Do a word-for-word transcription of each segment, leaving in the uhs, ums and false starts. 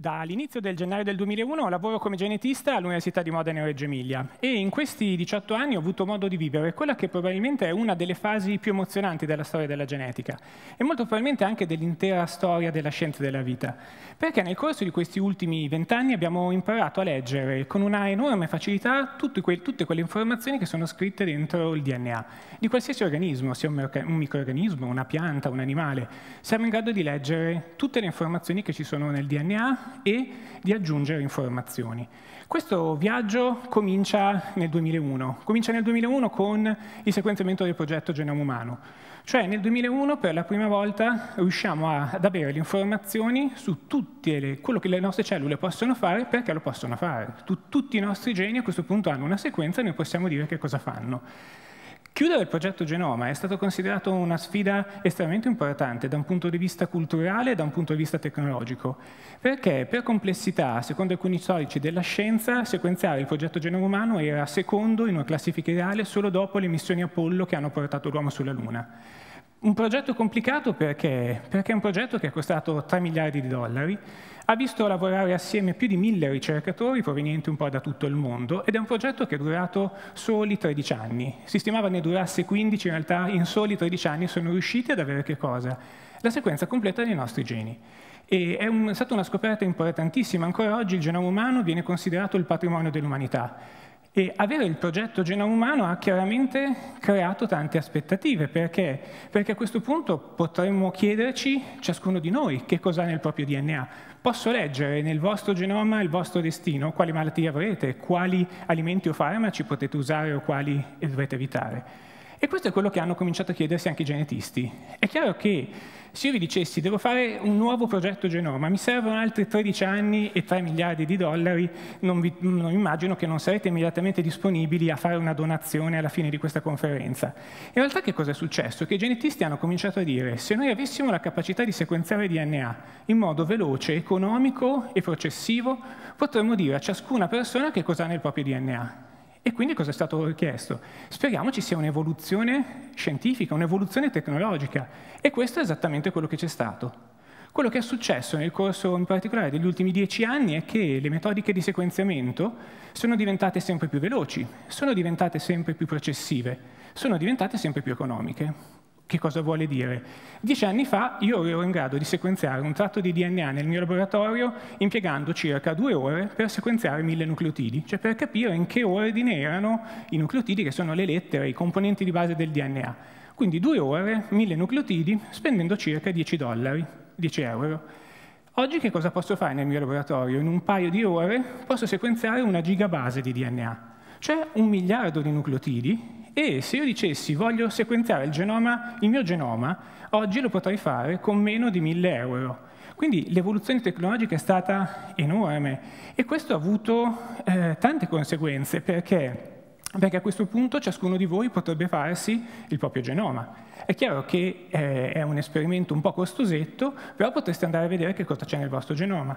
Dall'inizio del gennaio del duemilauno lavoro come genetista all'Università di Modena e Reggio Emilia e in questi diciotto anni ho avuto modo di vivere quella che probabilmente è una delle fasi più emozionanti della storia della genetica e molto probabilmente anche dell'intera storia della scienza della vita, perché nel corso di questi ultimi vent'anni abbiamo imparato a leggere con una enorme facilità tutte, que tutte quelle informazioni che sono scritte dentro il D N A di qualsiasi organismo, sia un, un microrganismo, una pianta, un animale. Siamo in grado di leggere tutte le informazioni che ci sono nel D N A e di aggiungere informazioni. Questo viaggio comincia nel duemilauno. Comincia nel duemilauno con il sequenziamento del progetto Genoma Umano. Cioè nel duemilauno per la prima volta riusciamo a, ad avere le informazioni su tutte le, quello che le nostre cellule possono fare, perché lo possono fare. Tu, tutti i nostri geni a questo punto hanno una sequenza e noi possiamo dire che cosa fanno. Chiudere il progetto Genoma è stato considerato una sfida estremamente importante da un punto di vista culturale e da un punto di vista tecnologico, perché per complessità, secondo alcuni storici della scienza, sequenziare il progetto Genoma Umano era secondo in una classifica ideale solo dopo le missioni Apollo che hanno portato l'uomo sulla Luna. Un progetto complicato perché? Perché è un progetto che è costato tre miliardi di dollari, ha visto lavorare assieme più di mille ricercatori provenienti un po' da tutto il mondo ed è un progetto che è durato soli tredici anni. Si stimava ne durasse quindici, in realtà in soli tredici anni sono riusciti ad avere che cosa? La sequenza completa dei nostri geni. E è, un, è stata una scoperta importantissima. Ancora oggi il genoma umano viene considerato il patrimonio dell'umanità. E avere il progetto Genoma Umano ha chiaramente creato tante aspettative. Perché? Perché a questo punto potremmo chiederci, ciascuno di noi, che cos'ha nel proprio D N A. Posso leggere nel vostro genoma il vostro destino, quali malattie avrete, quali alimenti o farmaci potete usare o quali dovrete evitare. E questo è quello che hanno cominciato a chiedersi anche i genetisti. È chiaro che se io vi dicessi devo fare un nuovo progetto genoma, mi servono altri tredici anni e tre miliardi di dollari, non, vi, non immagino che non sarete immediatamente disponibili a fare una donazione alla fine di questa conferenza. In realtà che cosa è successo? Che i genetisti hanno cominciato a dire se noi avessimo la capacità di sequenziare D N A in modo veloce, economico e processivo, potremmo dire a ciascuna persona che cosa ha nel proprio D N A. E quindi cosa è stato richiesto? Speriamo ci sia un'evoluzione scientifica, un'evoluzione tecnologica. E questo è esattamente quello che c'è stato. Quello che è successo nel corso in particolare degli ultimi dieci anni è che le metodiche di sequenziamento sono diventate sempre più veloci, sono diventate sempre più processive, sono diventate sempre più economiche. Che cosa vuole dire? Dieci anni fa io ero in grado di sequenziare un tratto di D N A nel mio laboratorio impiegando circa due ore per sequenziare mille nucleotidi, cioè per capire in che ordine erano i nucleotidi che sono le lettere, i componenti di base del D N A. Quindi due ore, mille nucleotidi, spendendo circa dieci dollari, dieci euro. Oggi che cosa posso fare nel mio laboratorio? In un paio di ore posso sequenziare una gigabase di D N A, cioè un miliardo di nucleotidi. E se io dicessi voglio sequenziare il, genoma, il mio genoma, oggi lo potrei fare con meno di mille euro. Quindi l'evoluzione tecnologica è stata enorme e questo ha avuto eh, tante conseguenze perché, perché a questo punto ciascuno di voi potrebbe farsi il proprio genoma. È chiaro che eh, è un esperimento un po' costosetto, però potreste andare a vedere che cosa c'è nel vostro genoma.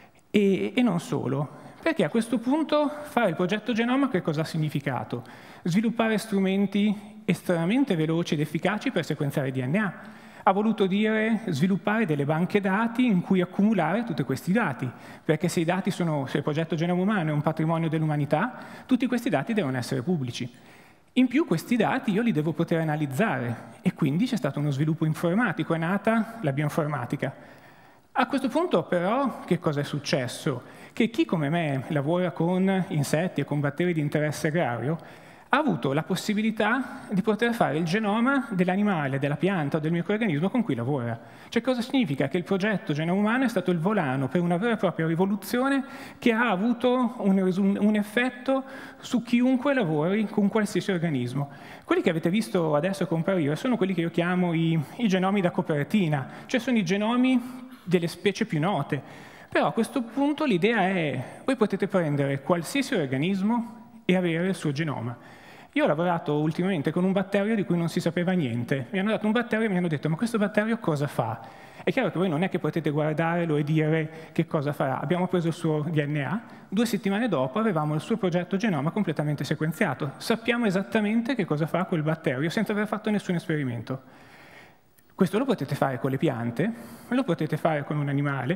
E, e non solo. Perché a questo punto fare il progetto Genoma che cosa ha significato? Sviluppare strumenti estremamente veloci ed efficaci per sequenziare D N A. Ha voluto dire sviluppare delle banche dati in cui accumulare tutti questi dati, perché se i dati sono, se il progetto Genoma Umano è un patrimonio dell'umanità, tutti questi dati devono essere pubblici. In più questi dati io li devo poter analizzare e quindi c'è stato uno sviluppo informatico, è nata la bioinformatica. A questo punto però che cosa è successo? Che chi come me lavora con insetti e con batteri di interesse agrario ha avuto la possibilità di poter fare il genoma dell'animale, della pianta o del microrganismo con cui lavora. Cioè cosa significa? Che il progetto Genoma Umano è stato il volano per una vera e propria rivoluzione che ha avuto un, un effetto su chiunque lavori con qualsiasi organismo. Quelli che avete visto adesso comparire sono quelli che io chiamo i, i genomi da copertina, cioè sono i genomi delle specie più note. Però a questo punto l'idea è, voi potete prendere qualsiasi organismo e avere il suo genoma. Io ho lavorato ultimamente con un batterio di cui non si sapeva niente. Mi hanno dato un batterio e mi hanno detto, ma questo batterio cosa fa? È chiaro che voi non è che potete guardarlo e dire che cosa farà. Abbiamo preso il suo D N A, due settimane dopo avevamo il suo progetto genoma completamente sequenziato. Sappiamo esattamente che cosa fa quel batterio senza aver fatto nessun esperimento. Questo lo potete fare con le piante, lo potete fare con un animale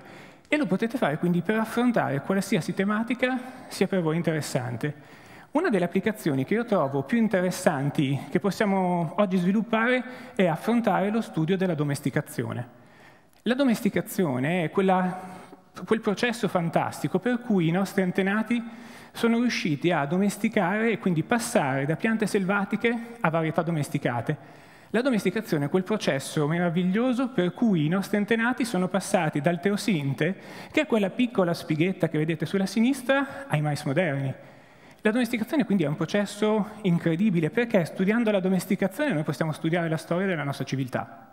E lo potete fare quindi per affrontare qualsiasi tematica sia per voi interessante. Una delle applicazioni che io trovo più interessanti che possiamo oggi sviluppare è affrontare lo studio della domesticazione. La domesticazione è quella, quel processo fantastico per cui i nostri antenati sono riusciti a domesticare e quindi passare da piante selvatiche a varietà domesticate. La domesticazione è quel processo meraviglioso per cui i nostri antenati sono passati dal teosinte, che è quella piccola spighetta che vedete sulla sinistra, ai mais moderni. La domesticazione quindi è un processo incredibile, perché studiando la domesticazione noi possiamo studiare la storia della nostra civiltà.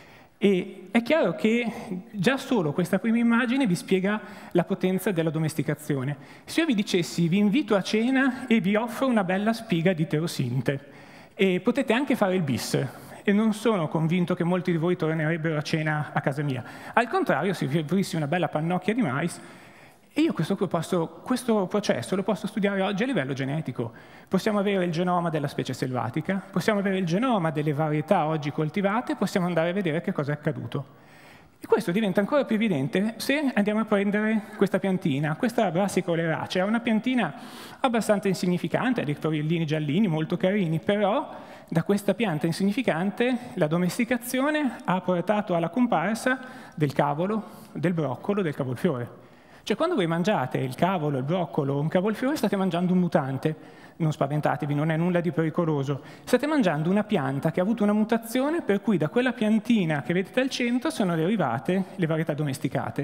E è chiaro che già solo questa prima immagine vi spiega la potenza della domesticazione. Se io vi dicessi vi invito a cena e vi offro una bella spiga di teosinte, e potete anche fare il bis, e non sono convinto che molti di voi tornerebbero a cena a casa mia. Al contrario, se vi offrissi una bella pannocchia di mais, e io questo, posso, questo processo lo posso studiare oggi a livello genetico. Possiamo avere il genoma della specie selvatica, possiamo avere il genoma delle varietà oggi coltivate, possiamo andare a vedere che cosa è accaduto. E questo diventa ancora più evidente se andiamo a prendere questa piantina. Questa Brassica oleracea è una piantina abbastanza insignificante, ha dei fiorellini giallini molto carini, però da questa pianta insignificante la domesticazione ha portato alla comparsa del cavolo, del broccolo, del cavolfiore. Cioè, quando voi mangiate il cavolo, il broccolo o un cavolfiore, state mangiando un mutante. Non spaventatevi, non è nulla di pericoloso. State mangiando una pianta che ha avuto una mutazione per cui da quella piantina che vedete al centro sono derivate le varietà domesticate.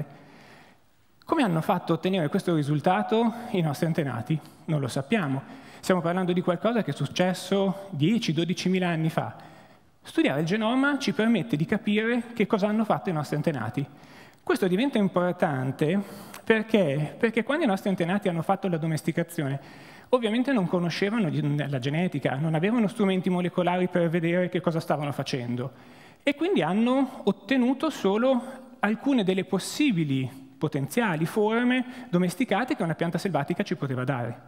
Come hanno fatto a ottenere questo risultato i nostri antenati? Non lo sappiamo. Stiamo parlando di qualcosa che è successo dieci dodici mila anni fa. Studiare il genoma ci permette di capire che cosa hanno fatto i nostri antenati. Questo diventa importante perché, perché quando i nostri antenati hanno fatto la domesticazione, ovviamente non conoscevano la genetica, non avevano strumenti molecolari per vedere che cosa stavano facendo, e quindi hanno ottenuto solo alcune delle possibili potenziali forme domesticate che una pianta selvatica ci poteva dare.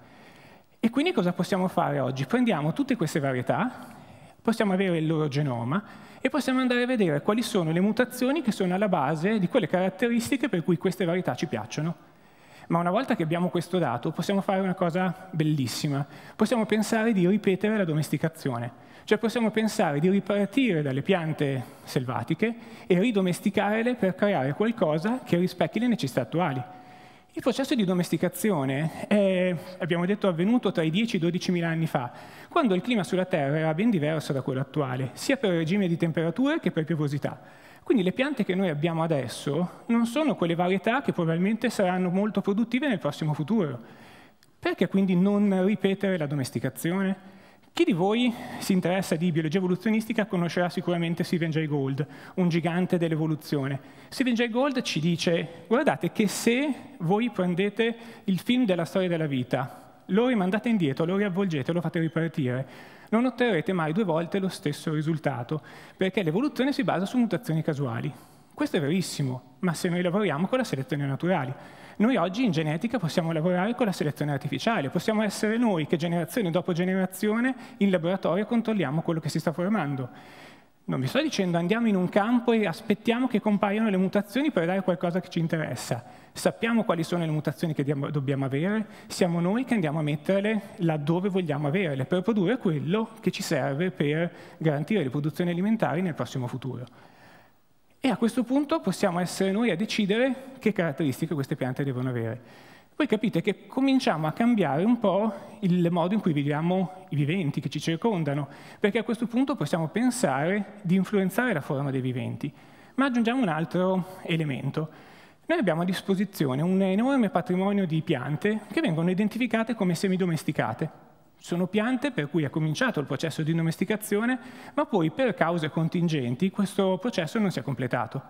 E quindi cosa possiamo fare oggi? Prendiamo tutte queste varietà, possiamo avere il loro genoma e possiamo andare a vedere quali sono le mutazioni che sono alla base di quelle caratteristiche per cui queste varietà ci piacciono. Ma una volta che abbiamo questo dato, possiamo fare una cosa bellissima. Possiamo pensare di ripetere la domesticazione. Cioè possiamo pensare di ripartire dalle piante selvatiche e ridomesticarle per creare qualcosa che rispecchi le necessità attuali. Il processo di domesticazione è, abbiamo detto, avvenuto tra i dieci e i dodici mila anni fa, quando il clima sulla Terra era ben diverso da quello attuale, sia per regime di temperature che per piovosità. Quindi le piante che noi abbiamo adesso non sono quelle varietà che probabilmente saranno molto produttive nel prossimo futuro. Perché quindi non ripetere la domesticazione? Chi di voi si interessa di biologia evoluzionistica conoscerà sicuramente Stephen Jay Gould, un gigante dell'evoluzione. Stephen Jay Gould ci dice: guardate che se voi prendete il film della storia della vita, lo rimandate indietro, lo riavvolgete, lo fate ripartire, non otterrete mai due volte lo stesso risultato, perché l'evoluzione si basa su mutazioni casuali. Questo è verissimo, ma se noi lavoriamo con la selezione naturale. Noi oggi in genetica possiamo lavorare con la selezione artificiale, possiamo essere noi che generazione dopo generazione in laboratorio controlliamo quello che si sta formando. Non vi sto dicendo andiamo in un campo e aspettiamo che compaiano le mutazioni per dare qualcosa che ci interessa. Sappiamo quali sono le mutazioni che dobbiamo avere, siamo noi che andiamo a metterle laddove vogliamo averle, per produrre quello che ci serve per garantire le produzioni alimentari nel prossimo futuro. E a questo punto possiamo essere noi a decidere che caratteristiche queste piante devono avere. Voi capite che cominciamo a cambiare un po' il modo in cui viviamo i viventi che ci circondano, perché a questo punto possiamo pensare di influenzare la forma dei viventi. Ma aggiungiamo un altro elemento. Noi abbiamo a disposizione un enorme patrimonio di piante che vengono identificate come semidomesticate. Sono piante per cui è cominciato il processo di domesticazione, ma poi per cause contingenti questo processo non si è completato.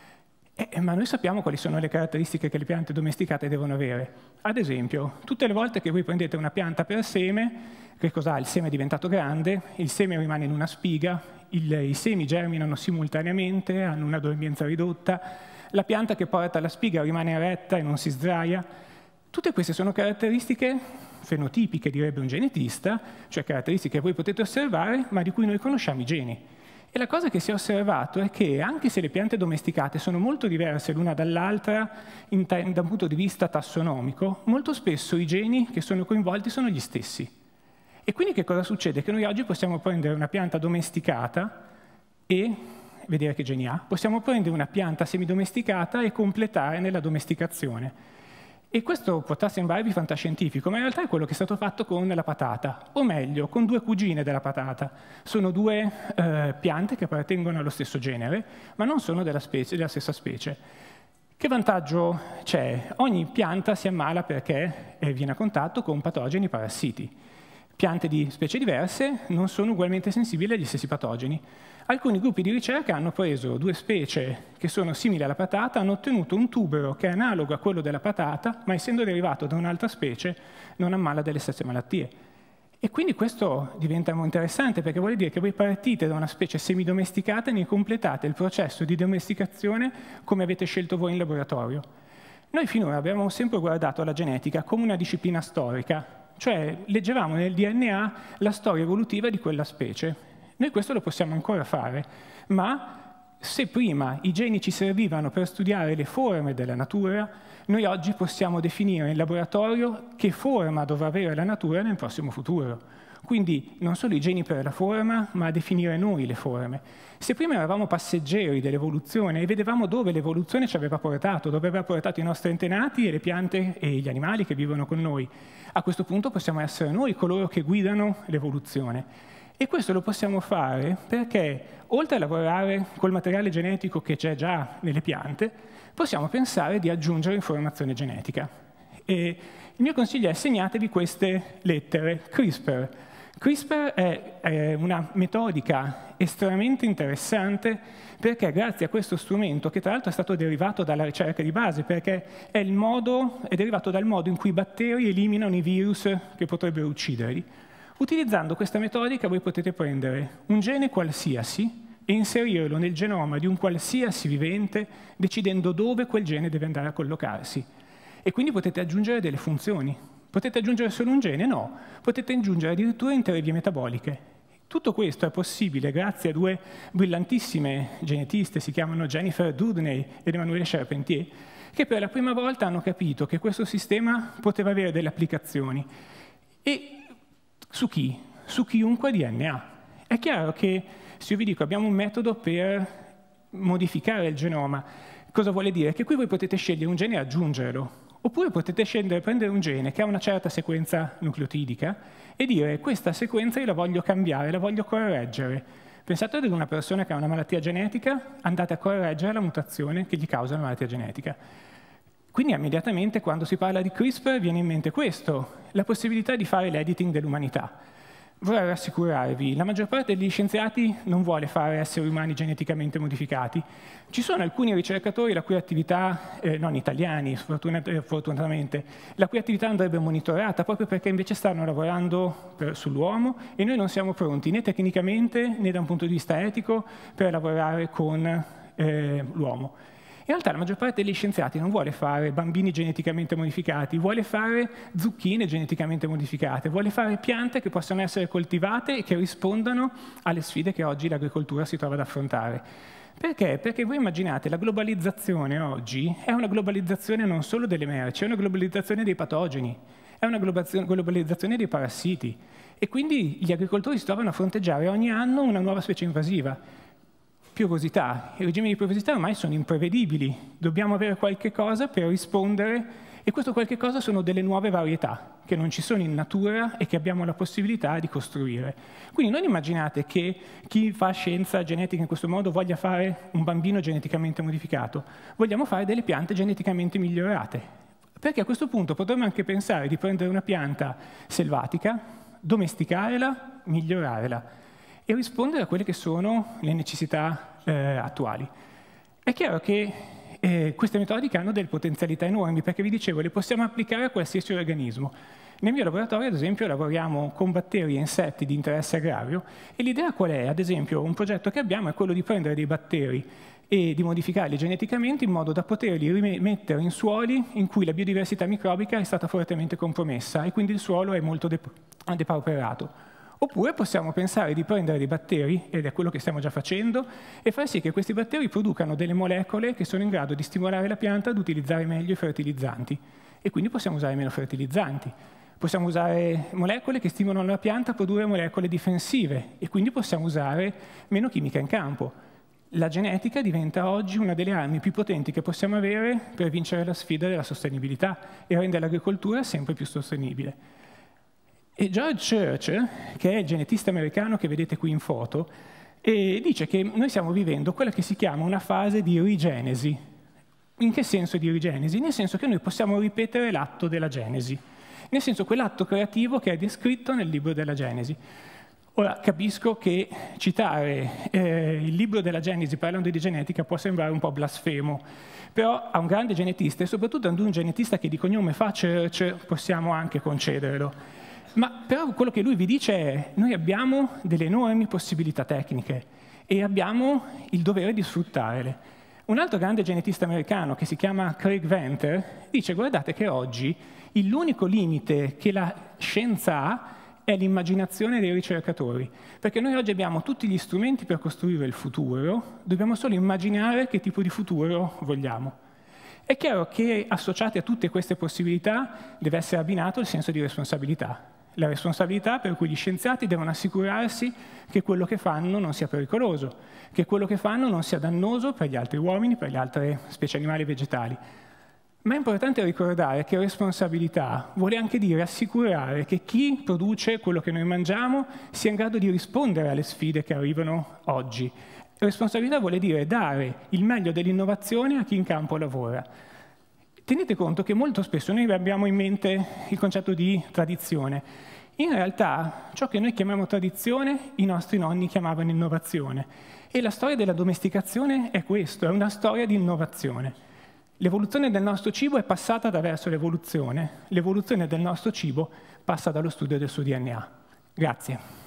Eh, ma noi sappiamo quali sono le caratteristiche che le piante domesticate devono avere. Ad esempio, tutte le volte che voi prendete una pianta per seme, che cos'ha? Il seme è diventato grande, il seme rimane in una spiga, il, i semi germinano simultaneamente, hanno una dormienza ridotta, la pianta che porta la spiga rimane eretta e non si sdraia. Tutte queste sono caratteristiche fenotipiche, direbbe un genetista, cioè caratteristiche che voi potete osservare, ma di cui noi conosciamo i geni. E la cosa che si è osservato è che anche se le piante domesticate sono molto diverse l'una dall'altra da un punto di vista tassonomico, molto spesso i geni che sono coinvolti sono gli stessi. E quindi che cosa succede? Che noi oggi possiamo prendere una pianta domesticata e vedere che geni ha, possiamo prendere una pianta semidomesticata e completare nella domesticazione. E questo potrà sembrarvi fantascientifico, ma in realtà è quello che è stato fatto con la patata, o meglio, con due cugine della patata. Sono due eh, piante che appartengono allo stesso genere, ma non sono della, specie, della stessa specie. Che vantaggio c'è? Ogni pianta si ammala perché viene a contatto con patogeni parassiti. Piante di specie diverse non sono ugualmente sensibili agli stessi patogeni. Alcuni gruppi di ricerca hanno preso due specie che sono simili alla patata, hanno ottenuto un tubero che è analogo a quello della patata, ma essendo derivato da un'altra specie non ammala delle stesse malattie. E quindi questo diventa molto interessante, perché vuol dire che voi partite da una specie semidomesticata e ne completate il processo di domesticazione come avete scelto voi in laboratorio. Noi finora abbiamo sempre guardato alla genetica come una disciplina storica, cioè leggevamo nel D N A la storia evolutiva di quella specie. Noi questo lo possiamo ancora fare, ma se prima i geni ci servivano per studiare le forme della natura, noi oggi possiamo definire in laboratorio che forma dovrà avere la natura nel prossimo futuro. Quindi non solo i geni per la forma, ma definire noi le forme. Se prima eravamo passeggeri dell'evoluzione e vedevamo dove l'evoluzione ci aveva portato, dove aveva portato i nostri antenati e le piante e gli animali che vivono con noi, a questo punto possiamo essere noi coloro che guidano l'evoluzione. E questo lo possiamo fare perché, oltre a lavorare col materiale genetico che c'è già nelle piante, possiamo pensare di aggiungere informazione genetica. E il mio consiglio è: segnatevi queste lettere, CRISPR. CRISPR è, è una metodica estremamente interessante perché grazie a questo strumento, che tra l'altro è stato derivato dalla ricerca di base, perché è, il modo, è derivato dal modo in cui i batteri eliminano i virus che potrebbero ucciderli. Utilizzando questa metodica voi potete prendere un gene qualsiasi e inserirlo nel genoma di un qualsiasi vivente, decidendo dove quel gene deve andare a collocarsi. E quindi potete aggiungere delle funzioni. Potete aggiungere solo un gene? No. Potete aggiungere addirittura intere vie metaboliche. Tutto questo è possibile grazie a due brillantissime genetiste, si chiamano Jennifer Doudnay ed Emmanuelle Charpentier, che per la prima volta hanno capito che questo sistema poteva avere delle applicazioni. E su chi? Su chiunque D N A. È chiaro che se io vi dico abbiamo un metodo per modificare il genoma, cosa vuole dire? Che qui voi potete scegliere un gene e aggiungerlo, oppure potete scegliere, prendere un gene che ha una certa sequenza nucleotidica e dire questa sequenza io la voglio cambiare, la voglio correggere. Pensate ad una persona che ha una malattia genetica, andate a correggere la mutazione che gli causa la malattia genetica. Quindi immediatamente quando si parla di CRISPR viene in mente questo, la possibilità di fare l'editing dell'umanità. Vorrei rassicurarvi, la maggior parte degli scienziati non vuole fare esseri umani geneticamente modificati. Ci sono alcuni ricercatori la cui attività, eh, non italiani fortunatamente, la cui attività andrebbe monitorata proprio perché invece stanno lavorando sull'uomo e noi non siamo pronti né tecnicamente né da un punto di vista etico per lavorare con eh, l'uomo. In realtà la maggior parte degli scienziati non vuole fare bambini geneticamente modificati, vuole fare zucchine geneticamente modificate, vuole fare piante che possono essere coltivate e che rispondano alle sfide che oggi l'agricoltura si trova ad affrontare. Perché? Perché voi immaginate, la globalizzazione oggi è una globalizzazione non solo delle merci, è una globalizzazione dei patogeni, è una globalizzazione dei parassiti. E quindi gli agricoltori si trovano a fronteggiare ogni anno una nuova specie invasiva. Piovosità. I regimi di piovosità ormai sono imprevedibili, dobbiamo avere qualche cosa per rispondere e questo qualche cosa sono delle nuove varietà che non ci sono in natura e che abbiamo la possibilità di costruire. Quindi non immaginate che chi fa scienza genetica in questo modo voglia fare un bambino geneticamente modificato, vogliamo fare delle piante geneticamente migliorate, perché a questo punto potremmo anche pensare di prendere una pianta selvatica, domesticarla, migliorarla e rispondere a quelle che sono le necessità eh, attuali. È chiaro che eh, queste metodiche hanno delle potenzialità enormi, perché vi dicevo, le possiamo applicare a qualsiasi organismo. Nel mio laboratorio, ad esempio, lavoriamo con batteri e insetti di interesse agrario e l'idea qual è? Ad esempio, un progetto che abbiamo è quello di prendere dei batteri e di modificarli geneticamente in modo da poterli rimettere in suoli in cui la biodiversità microbica è stata fortemente compromessa e quindi il suolo è molto depauperato. Oppure possiamo pensare di prendere dei batteri, ed è quello che stiamo già facendo, e far sì che questi batteri producano delle molecole che sono in grado di stimolare la pianta ad utilizzare meglio i fertilizzanti. E quindi possiamo usare meno fertilizzanti. Possiamo usare molecole che stimolano la pianta a produrre molecole difensive, e quindi possiamo usare meno chimica in campo. La genetica diventa oggi una delle armi più potenti che possiamo avere per vincere la sfida della sostenibilità e rendere l'agricoltura sempre più sostenibile. E George Church, che è il genetista americano che vedete qui in foto, e dice che noi stiamo vivendo quella che si chiama una fase di rigenesi. In che senso di rigenesi? Nel senso che noi possiamo ripetere l'atto della Genesi, nel senso quell'atto creativo che è descritto nel libro della Genesi. Ora, capisco che citare eh, il libro della Genesi parlando di genetica può sembrare un po' blasfemo, però a un grande genetista, e soprattutto ad un genetista che di cognome fa Church, possiamo anche concederlo. Ma però quello che lui vi dice è: noi abbiamo delle enormi possibilità tecniche e abbiamo il dovere di sfruttarle. Un altro grande genetista americano, che si chiama Craig Venter, dice: guardate che oggi l'unico limite che la scienza ha è l'immaginazione dei ricercatori, perché noi oggi abbiamo tutti gli strumenti per costruire il futuro, dobbiamo solo immaginare che tipo di futuro vogliamo. È chiaro che associati a tutte queste possibilità deve essere abbinato il senso di responsabilità. La responsabilità per cui gli scienziati devono assicurarsi che quello che fanno non sia pericoloso, che quello che fanno non sia dannoso per gli altri uomini, per le altre specie animali e vegetali. Ma è importante ricordare che responsabilità vuole anche dire assicurare che chi produce quello che noi mangiamo sia in grado di rispondere alle sfide che arrivano oggi. Responsabilità vuole dire dare il meglio dell'innovazione a chi in campo lavora. Tenete conto che molto spesso noi abbiamo in mente il concetto di tradizione. In realtà, ciò che noi chiamiamo tradizione, i nostri nonni chiamavano innovazione. E la storia della domesticazione è questo, è una storia di innovazione. L'evoluzione del nostro cibo è passata attraverso l'evoluzione. L'evoluzione del nostro cibo passa dallo studio del suo D N A. Grazie.